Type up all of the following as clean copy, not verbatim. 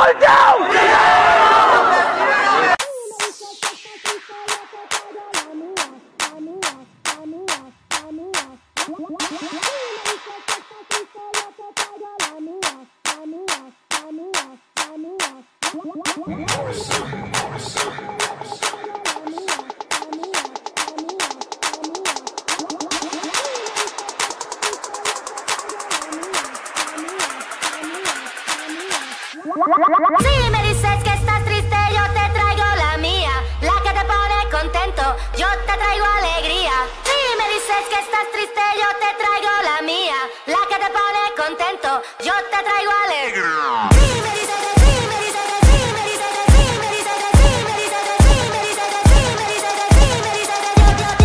told you! Si me dices que estás triste, yo te traigo la mía, la que te pone contento, yo te traigo alegría. Si me dices que estás triste, yo te traigo la mía, la que te pone contento, yo te traigo alegría. Si me dices que sí, me dices que sí, me dices que sí, me dices que sí, me dices que sí, me dices que sí, me dices que sí, me dices que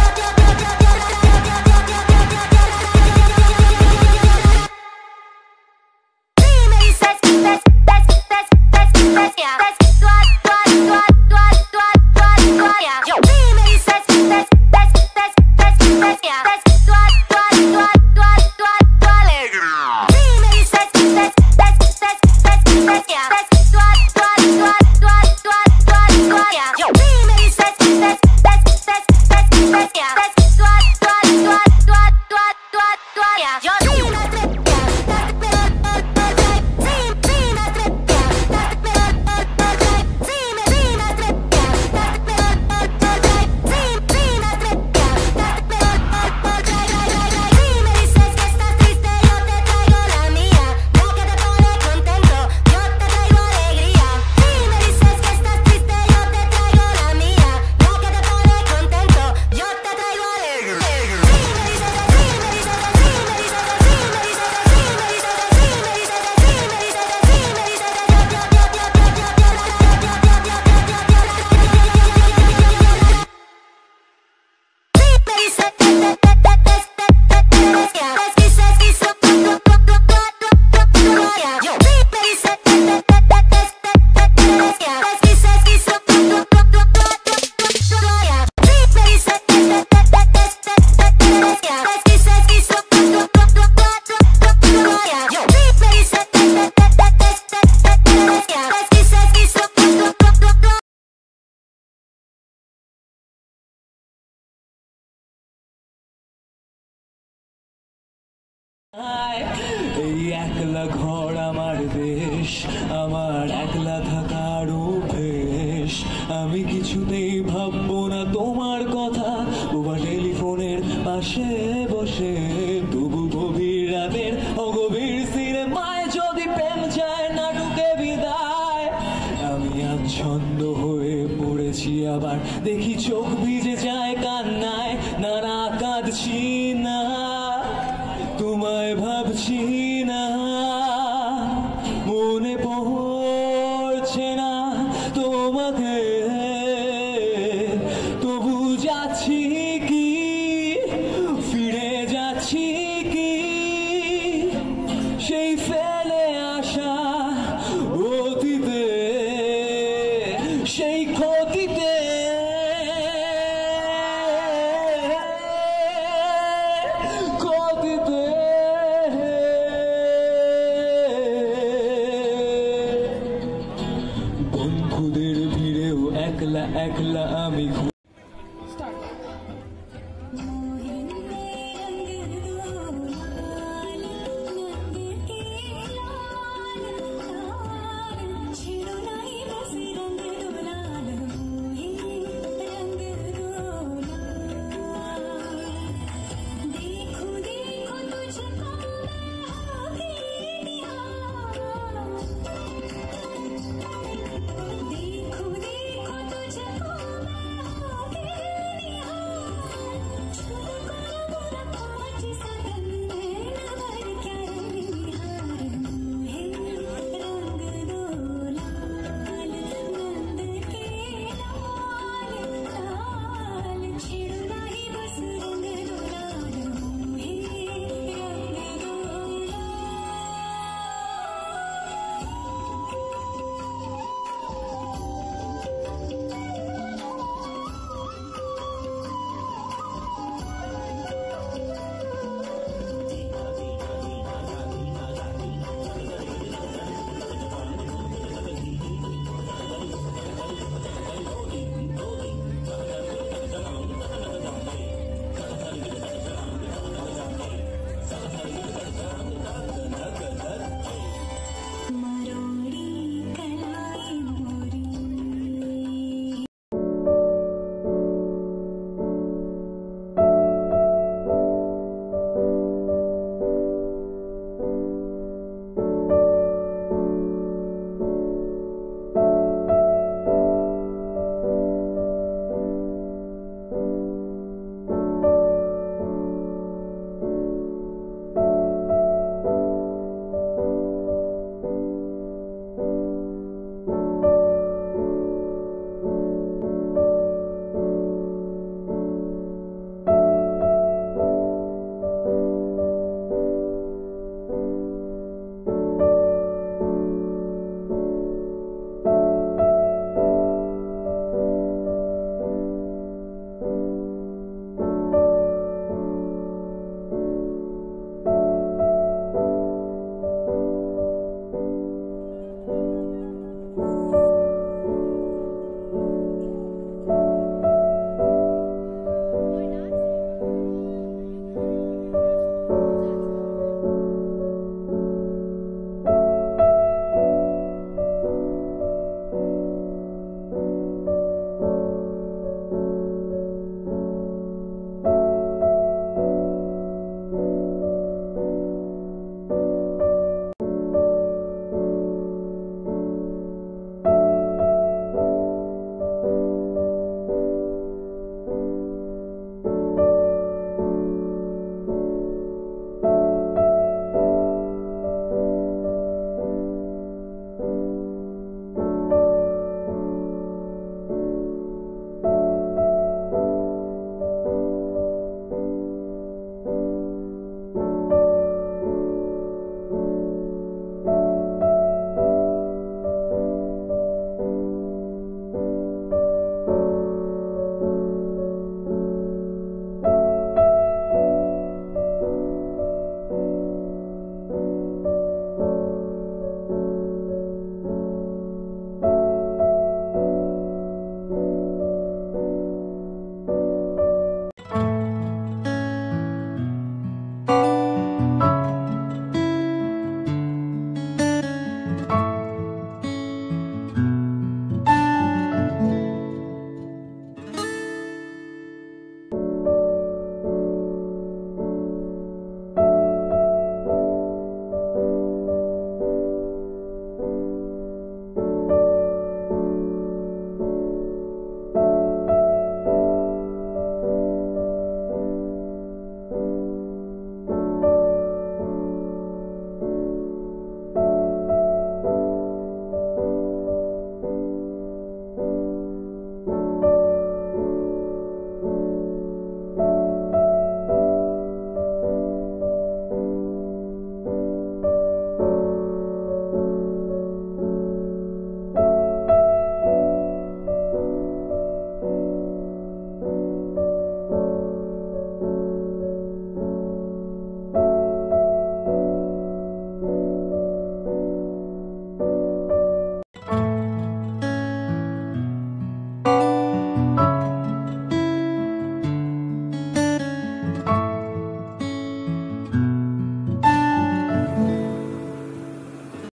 এই একলা ঘর আমার দেশ, আমার একলা থাকার অভ্যেস। আমি কিছুতেই ভাববো না তোমার কথা, তোমার টেলিফোনের পাশে বসে। তবু গভীর রাতের অগভীর সিনেমায় যদি প্রেম যায় না ঢুকে বিদায়। আমি আচ্ছন্ন হয়ে পড়েছি, আবার দেখি চোখ ভিজে যায় কান্নায়। না না কাঁদছি না, তোমায় ভাবছি না, মনে পড়ছে না তোমাকে। তবু যাচ্ছি কি, ফিরে যাচ্ছি কি সেই ফেলে আসা অতীতে, সেই ক্ষতিতে। বন্ধুদের ভিড়েও একলা একলা আমি